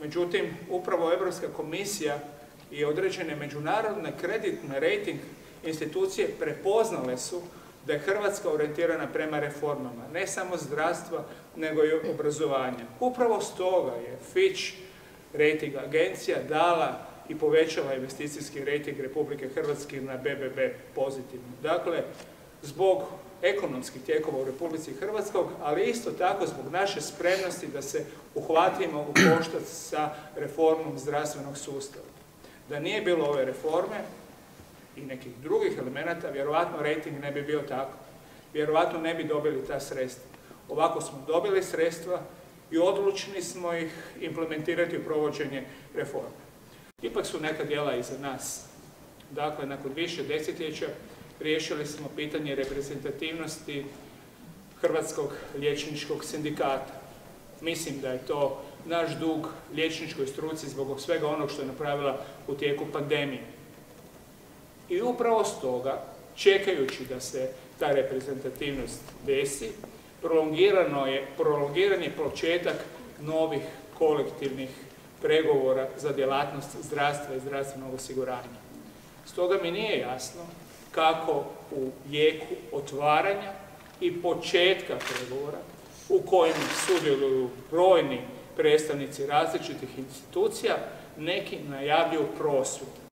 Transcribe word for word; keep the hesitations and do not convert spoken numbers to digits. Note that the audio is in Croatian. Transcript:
Međutim, upravo Europska komisija i određene međunarodne kreditne rating institucije prepoznale su da je Hrvatska orijentirana prema reformama, ne samo zdravstva, nego i obrazovanja. Upravo stoga je Fitch rating agencija dala i povećala investicijski rating Republike Hrvatske na be be be pozitivno. Dakle, zbog ekonomskih tijekova u Republici Hrvatskoj, ali isto tako zbog naše spremnosti da se uhvatimo u koštac sa reformom zdravstvenog sustava. Da nije bilo ove reforme i nekih drugih elemenata, vjerovatno rating ne bi bio tako. Vjerovatno ne bi dobili ta sredstva. Ovako smo dobili sredstva i odlučni smo ih implementirati u provođenje reforme. Ipak su neka djela iza nas. Dakle, nakon više desetljeća riješili smo pitanje reprezentativnosti Hrvatskog liječničkog sindikata. Mislim da je to naš dug liječničkoj struci zbog svega onog što je napravila u tijeku pandemije. I upravo stoga, čekajući da se ta reprezentativnost desi, prolongirano je, prolongiran je početak novih kolektivnih pregovora za djelatnost zdravstva i zdravstvenog osiguranja. Stoga mi nije jasno kako u jeku otvaranja i početka pregovora, u kojim sudjeluju brojni predstavnici različitih institucija, neki najavljuju prosvjed.